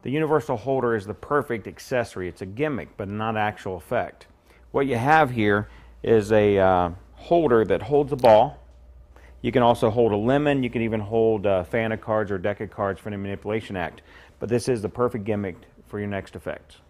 The universal holder is the perfect accessory. It's a gimmick, but not actual effect. What you have here is a holder that holds a ball. You can also hold a lemon. You can even hold a fan of cards or a deck of cards for any manipulation act. But this is the perfect gimmick for your next effects.